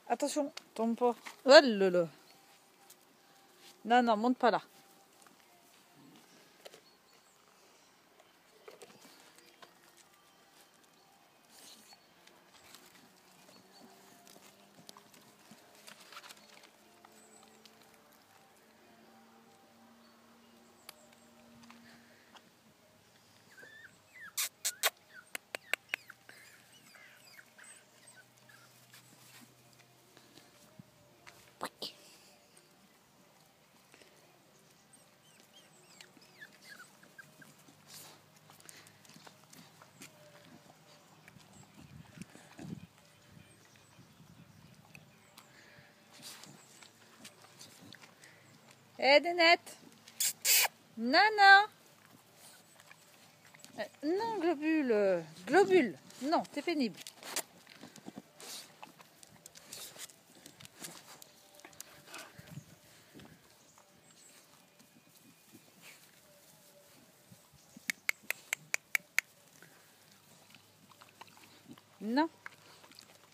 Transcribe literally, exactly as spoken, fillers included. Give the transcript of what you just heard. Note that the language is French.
Attention, tombe pas. Oh là là. Non, non, monte pas là. Eh, Dénette. Non, non. Euh, non, globule. Globule. Non, t'es pénible. Non.